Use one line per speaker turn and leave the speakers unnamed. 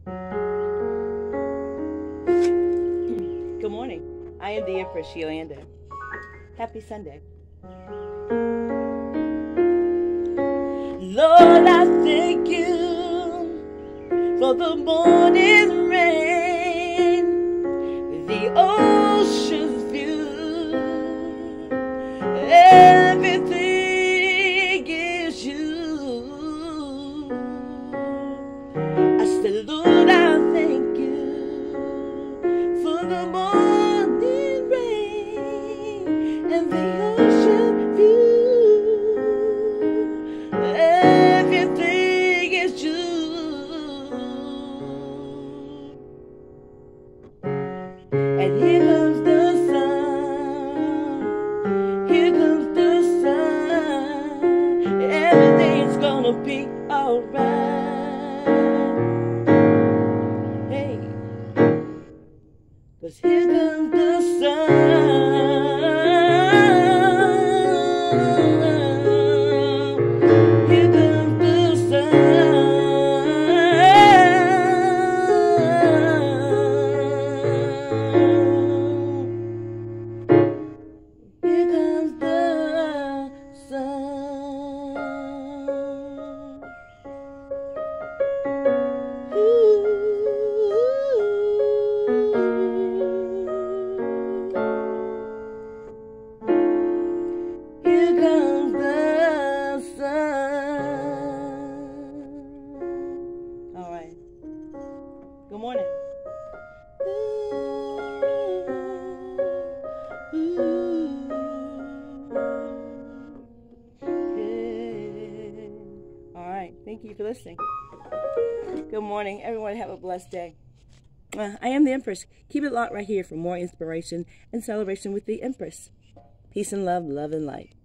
Good morning. I am the Empress Yolanda. Happy Sunday. Lord, I thank you for the morning rain, the ocean's view, everything is you. I said, Lord, I thank you for the morning rain and the ocean view. Everything is you. And here comes the sun. Here comes the sun. Everything's gonna be alright. Hey, 'cause here comes the sun. Good morning. All right. Thank you for listening. Good morning. Everyone have a blessed day. I am the Empress. Keep it locked right here for more inspiration and celebration with the Empress. Peace and love, love and light.